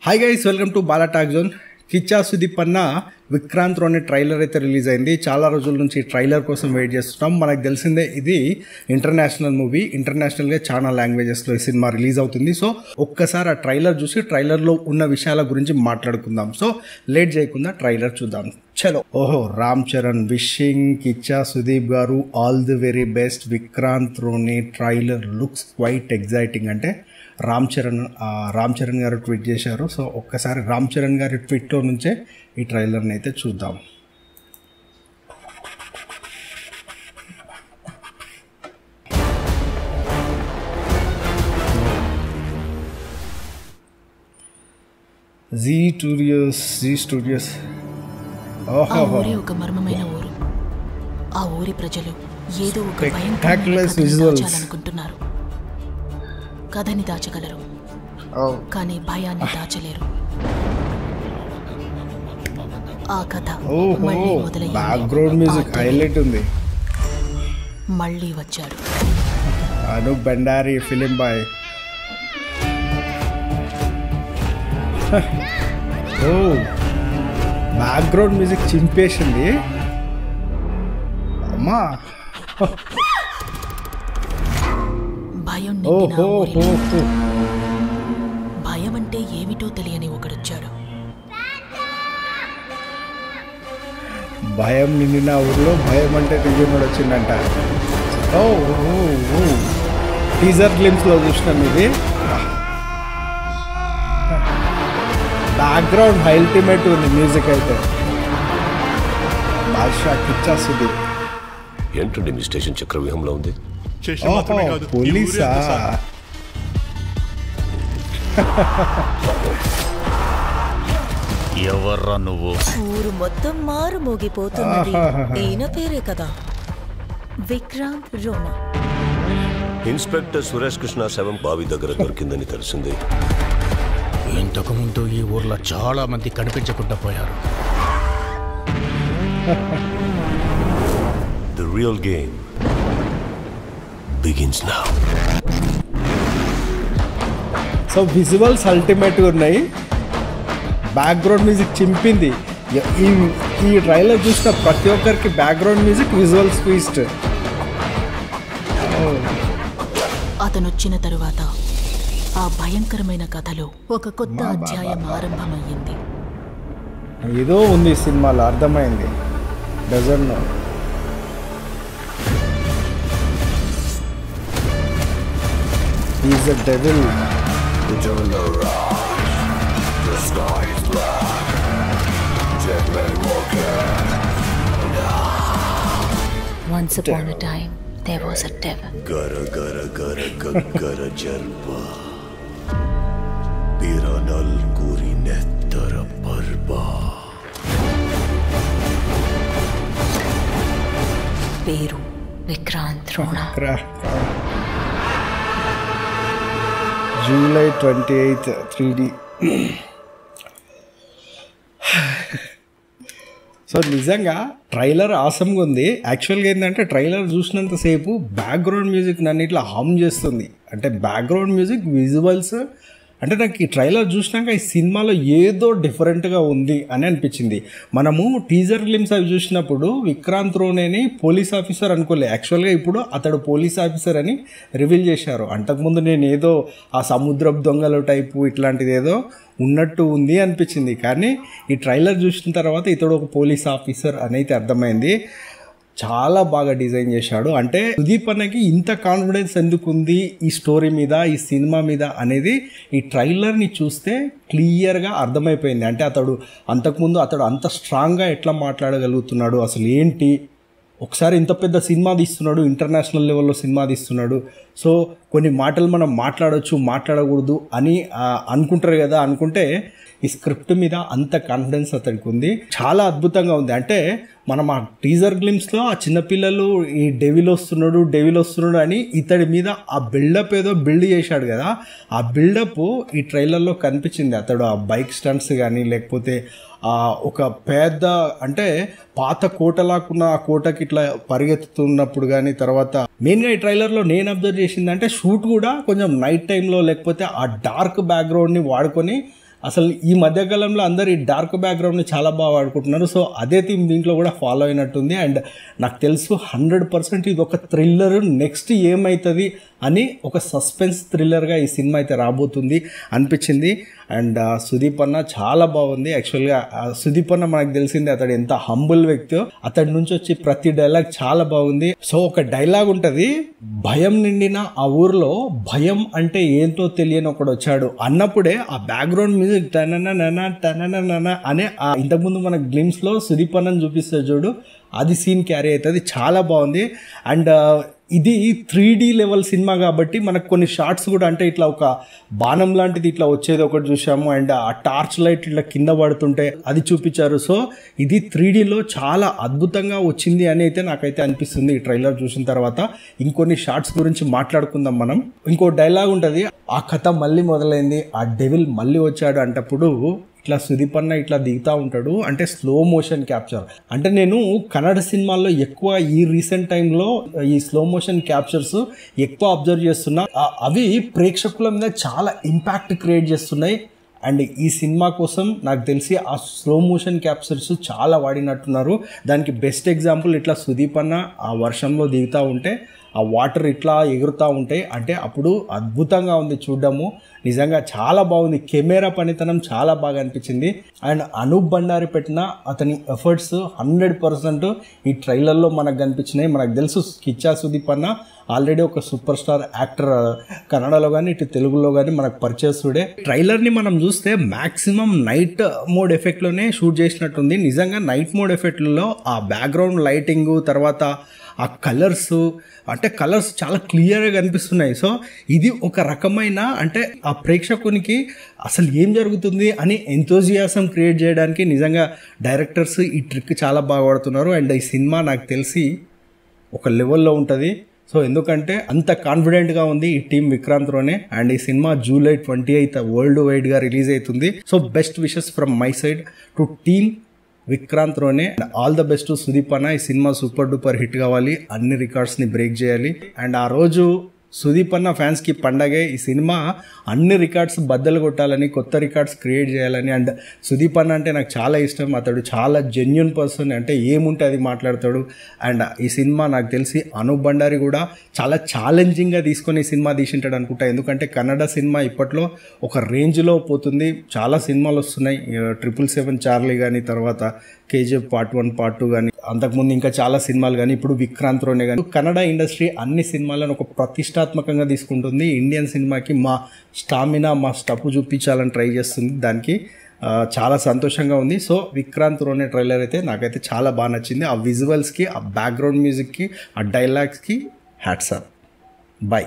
Hi guys, welcome to Bala talk zone. Kichcha Sudeep అన్న Vikrant Rona trailer అయితే release అయింది. చాలా రోజుల నుంచి ట్రైలర్ కోసం వెయిట్ చేస్తున్నాం. మనకు తెలిసిందే ఇది ఇంటర్నేషనల్ మూవీ. ఇంటర్నేషనల్గా చాలా లాంగ్వేజెస్లో ఈ సినిమా రిలీజ్ అవుతుంది. సో ఒక్కసారి ఆ ట్రైలర్ చూసి ట్రైలర్లో ఉన్న విషయాల గురించి మాట్లాడుకుందాం. సో లేట్ చేయకుండా ట్రైలర్ చూద్దాం. చలో. ఓహో, రామ్ చరణ్ విషింగ్ కిచ్చా సుదీప్ గారు all the very best. Vikrant Rona trailer looks quite exciting. అంటే రామ్ చరణ్ గారు ట్వీట్ చేశారు. సో ఒక్కసారి రామ్ చరణ్ గారి ట్వీట్లో నుంచే ఈ ట్రైలర్ని అయితే చూద్దాం. జీ స్టూడియోస్. ఒక మర్మమైన ఊరు. ఆ ఊరి ప్రజలు ఏదో ఒక భయంకరమైన కథని దాచగలరు, కానీ భయాన్ని దాచలేరు. ఆ కథ మళ్ళీ మొదలైంది. మళ్ళీ వచ్చాడు అనూప్ భండారీ ఫిలిం బాయ్. ఓ, బ్యాక్గ్రౌండ్ మ్యూజిక్ చింపేసింది అమ్మా. భయం అంటే ఏమిటో తెలియని ఒకడొచ్చాడు. భయం నిండిన ఊర్లో భయం అంటే తెలియనోడు వచ్చిందంట. టీజర్ గ్లిమ్స్ లో చూసినాం. ఇది బ్యాక్గ్రౌండ్ అల్టిమేట్ ఉంది. మ్యూజిక్ అయితే బాద్షా కిచ్చా సుదీప్. ఏంటండి మీ స్టేషన్ చక్రవ్యూహంలో ఉంది? పోలీసా? ఎవర్రా నువ్వు? ఊరు మొత్తం మారు మోగిపోతున్నది ఈయన పేరే కదా, విక్రాంత్ రోనా. ఇన్స్పెక్టర్ సురేష్ కృష్ణ శవం బావి దగ్గర దొరికిందని తెలిసింది. ఇంతకు ముందు ఈ ఊర్లో చాలా మంది కనిపించకుండా పోయారు. The real game begins now. So visuals అల్టిమేట్గా ఉన్నాయి. బ్యాక్గ్రౌండ్ మ్యూజిక్ చింపింది. ఈ ట్రైలర్ చూసిన ప్రతి ఒక్కరికి బ్యాక్గ్రౌండ్ మ్యూజిక్, విజువల్స్ ట్విస్ట్. అతను వచ్చిన తరువాత ఆ భయంకరమైన కథలో ఒక కొత్త అధ్యాయం ఆరంభమయ్యింది. ఏదో ఉంది సినిమాలో, అర్థమైంది. Doesn't know. He's a devil. The sky is black. Dead men walking. Once upon a time there was a devil. Gara gara gara gaggara jalpa. Piranal kuri nettara parba. పేరు Vikrant Rona. July 28th 3D. So నిజంగా trailer ఆసమ్గా ఉంది. యాక్చువల్గా ఏంటంటే trailer చూసినంతసేపు background music నన్ను ఇట్లా హామ్ చేస్తుంది. అంటే బ్యాక్గ్రౌండ్ మ్యూజిక్, విజువల్స్, అంటే నాకు ఈ ట్రైలర్ చూసినాక ఈ సినిమాలో ఏదో డిఫరెంట్గా ఉంది అని అనిపించింది. మనము టీజర్ గ్లిమ్స్ అవి చూసినప్పుడు విక్రాంత్ రోనేని పోలీస్ ఆఫీసర్ అనుకోలే. యాక్చువల్గా ఇప్పుడు అతడు పోలీస్ ఆఫీసర్ అని రివీల్ చేశారు. అంతకుముందు నేను ఏదో ఆ సముద్రపు దొంగల టైపు ఇట్లాంటిది ఏదో ఉన్నట్టు ఉంది అనిపించింది. కానీ ఈ ట్రైలర్ చూసిన తర్వాత ఇతడు ఒక పోలీస్ ఆఫీసర్ అని అయితే అర్థమైంది. చాలా బాగా డిజైన్ చేశాడు. అంటే సుదీప్ అన్నకి ఇంత కాన్ఫిడెన్స్ ఎందుకు ఉంది ఈ స్టోరీ మీద, ఈ సినిమా మీద అనేది ఈ ట్రైలర్ని చూస్తే క్లియర్గా అర్థమైపోయింది. అంటే అంతకుముందు అతడు అంత స్ట్రాంగ్గా ఎట్లా మాట్లాడగలుగుతున్నాడు, అసలు ఏంటి, ఒకసారి ఇంత పెద్ద సినిమా తీస్తున్నాడు, ఇంటర్నేషనల్ లెవెల్లో సినిమా తీస్తున్నాడు. సో కొన్ని మాటలు మనం మాట్లాడవచ్చు, మాట్లాడకూడదు అని అనుకుంటారు కదా. అనుకుంటే ఈ స్క్రిప్ట్ మీద అంత కాన్ఫిడెన్స్ అతడికి ఉంది. చాలా అద్భుతంగా ఉంది. అంటే మనం ఆ టీజర్ గ్లిమ్స్లో ఆ చిన్నపిల్లలు ఈ డెవిల్ వస్తున్నాడు అని ఇతడి మీద ఆ బిల్డప్ ఏదో బిల్డ్ చేశాడు కదా, ఆ బిల్డప్ ఈ ట్రైలర్లో కనిపించింది. అతడు ఆ బైక్ స్టంట్స్ కానీ, లేకపోతే ఒక పెద్ద అంటే పాత కోటలాకున్న ఆ కోటకి ఇట్లా పరిగెత్తుతున్నప్పుడు కానీ, తర్వాత మెయిన్గా ఈ ట్రైలర్లో నేను అబ్జర్వ్ చేసింది అంటే షూట్ కూడా కొంచెం నైట్ టైంలో లేకపోతే ఆ డార్క్ బ్యాక్గ్రౌండ్ని వాడుకొని అసలు ఈ మధ్యకాలంలో అందరు ఈ డార్క్ బ్యాక్గ్రౌండ్ని చాలా బాగా వాడుకుంటున్నారు. సో అదే థీమ్ దీంట్లో కూడా ఫాలో అయినట్టుంది. అండ్ నాకు తెలుసు 100% ఇది ఒక థ్రిల్లర్, నెక్స్ట్ ఏమవుతుంది అని ఒక సస్పెన్స్ థ్రిల్లర్గా ఈ సినిమా అయితే రాబోతుంది అనిపించింది. అండ్ సుదీప్ అన్న చాలా బాగుంది. యాక్చువల్గా సుదీప్ అన్న మనకు తెలిసింది అతడు ఎంత హంబుల్ వ్యక్తో, అతడి నుంచి వచ్చి ప్రతి డైలాగ్ చాలా బాగుంది. సో ఒక డైలాగ్ ఉంటుంది, భయం నిండిన ఆ ఊర్లో భయం అంటే ఏంటో తెలియని ఒకడు వచ్చాడు అన్నప్పుడే ఆ బ్యాక్గ్రౌండ్ మ్యూజిక్ టనన అనే ఇంతకుముందు మన గ్లిమ్స్లో సుదీప్ అన్నని చూపిస్తారు చూడు, అది సీన్ క్యారీ అవుతుంది. చాలా బాగుంది. అండ్ ఇది 3D లెవెల్ సినిమా కాబట్టి మనకు కొన్ని షార్ట్స్ కూడా అంటే ఇట్లా ఒక బాణం లాంటిది ఇట్లా వచ్చేది ఒకటి చూసాము. అండ్ ఆ టార్చ్ లైట్ ఇట్లా కింద పడుతుంటే అది చూపించారు. సో ఇది 3Dలో చాలా అద్భుతంగా వచ్చింది అని అయితే నాకైతే అనిపిస్తుంది ఈ ట్రైలర్ చూసిన తర్వాత. ఇంకొన్ని షార్ట్స్ గురించి మాట్లాడుకుందాం మనం. ఇంకో డైలాగ్ ఉంటుంది, ఆ కథ మళ్ళీ మొదలైంది, ఆ డెవిల్ మళ్ళీ వచ్చాడు అంటప్పుడు ఇట్లా సుదీప్ అన్న ఇట్లా దిగుతూ ఉంటాడు. అంటే స్లో మోషన్ క్యాప్చర్. అంటే నేను కన్నడ సినిమాల్లో ఎక్కువ ఈ రీసెంట్ టైంలో ఈ స్లో మోషన్ క్యాప్చర్స్ ఎక్కువ అబ్జర్వ్ చేస్తున్నా. అవి ప్రేక్షకుల మీద చాలా ఇంపాక్ట్ క్రియేట్ చేస్తున్నాయి. అండ్ ఈ సినిమా కోసం నాకు తెలిసి ఆ స్లో మోషన్ క్యాప్చర్స్ చాలా వాడినట్టున్నారు. దానికి బెస్ట్ ఎగ్జాంపుల్ ఇట్లా సుదీప్ అన్న ఆ వర్షంలో దిగుతూ ఉంటే ఆ వాటర్ ఇట్లా ఎగురుతూ ఉంటాయి. అంటే అప్పుడు అద్భుతంగా ఉంది చూడడము. నిజంగా చాలా బాగుంది. కెమెరా పనితనం చాలా బాగా అనిపించింది. అండ్ అనూప్ భండారి పెట్టిన అతని ఎఫర్ట్స్ 100% ఈ ట్రైలర్లో మనకు కనిపించినాయి. మనకు తెలుసు కిచ్చా సుదీప్ అన్న ఆల్రెడీ ఒక సూపర్ స్టార్ యాక్టర్, కన్నడలో కానీ ఇటు తెలుగులో కానీ మనకు పరిచయస్తుడే. ట్రైలర్ని మనం చూస్తే మ్యాక్సిమం నైట్ మోడ్ ఎఫెక్ట్లోనే షూట్ చేసినట్టుంది. నిజంగా నైట్ మోడ్ ఎఫెక్ట్లో ఆ బ్యాక్గ్రౌండ్ లైటింగ్, తర్వాత ఆ కలర్స్, అంటే కలర్స్ చాలా క్లియర్గా కనిపిస్తున్నాయి. సో ఇది ఒక రకమైన అంటే ఆ ప్రేక్షకునికి అసలు ఏం జరుగుతుంది అని ఎంతోజియాసం క్రియేట్ చేయడానికి నిజంగా డైరెక్టర్స్ ఈ ట్రిక్ చాలా బాగా వాడుతున్నారు. అండ్ ఈ సినిమా నాకు తెలిసి ఒక లెవెల్లో ఉంటుంది. సో ఎందుకంటే అంత కాన్ఫిడెంట్గా ఉంది ఈ టీమ్ విక్రాంత్లోనే. అండ్ ఈ సినిమా July 28 వరల్డ్ వైడ్గా రిలీజ్ అవుతుంది. So best wishes from my side to team విక్రాంత్లోనే. ఆల్ ద బెస్ట్ సుదీప్ అన్న. ఈ సినిమా సూపర్ డూపర్ హిట్ కావాలి, అన్ని రికార్డ్స్ని బ్రేక్ చేయాలి. అండ్ ఆ రోజు సుదీప్ అన్న ఫ్యాన్స్కి పండగే. ఈ సినిమా అన్ని రికార్డ్స్ బద్దలు కొట్టాలని, కొత్త రికార్డ్స్ క్రియేట్ చేయాలని. అండ్ సుదీప్ అన్న అంటే నాకు చాలా ఇష్టం. అతడు చాలా జెన్యున్ పర్సన్, అంటే ఏముంటే అది మాట్లాడతాడు. అండ్ ఈ సినిమా నాకు తెలిసి అనూప్ భండారి కూడా చాలా ఛాలెంజింగ్గా తీసుకొని ఈ సినిమా తీసింటాడు అనుకుంటా. ఎందుకంటే కన్నడ సినిమా ఇప్పట్లో ఒక రేంజ్లో పోతుంది. చాలా సినిమాలు వస్తున్నాయి, 777 చార్లీ కానీ, తర్వాత KGF Part 1 Part 2 కానీ, అంతకుముందు ఇంకా చాలా సినిమాలు కానీ, ఇప్పుడు విక్రాంత్లోనే కానీ కన్నడ ఇండస్ట్రీ అన్ని సినిమాలను ఒక ప్రతిష్టాత్మకంగా తీసుకుంటుంది. ఇండియన్ సినిమాకి మా స్టామినా, మా స్టప్ చూపించాలని ట్రై చేస్తుంది. దానికి చాలా సంతోషంగా ఉంది. సో విక్రాంత్లోనే ట్రైలర్ అయితే నాకైతే చాలా బాగా నచ్చింది. ఆ విజువల్స్కి, ఆ బ్యాక్గ్రౌండ్ మ్యూజిక్కి, ఆ డైలాగ్స్కి హ్యాట్స్ ఆఫ్. బై.